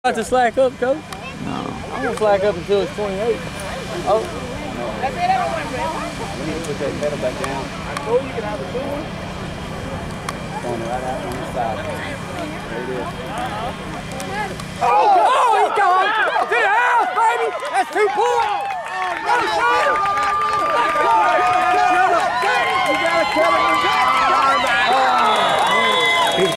About to slack up, Coach? No. I'm gonna slack up until it's 28. Oh. That's it, we need to put that pedal back down. I told you you can have a good one. Going right out on the side. There it is. Oh, he's gone! To the house, baby! That's 2 points!